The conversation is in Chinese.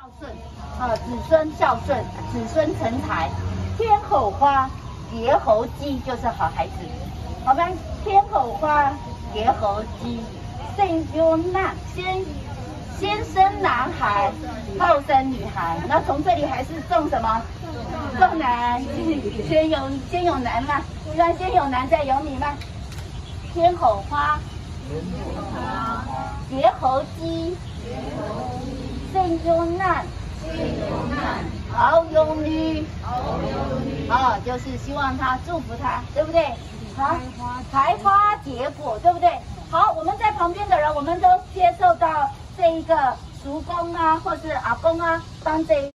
孝顺子孙孝顺，子孙成才。天后花，蝶猴姬就是好孩子。我们天后花，蝶猴姬，生有男先生男孩，后生女孩。那从这里还是重什么？重男，先有男嘛？不然先有男再有女嘛？天后花，蝶猴姬，生有男，后有女。就是希望他祝福他，对不对？好，采花结果，对不对？好，我们在旁边的人，我们都接受到这一个叔公啊，或是阿公啊，当这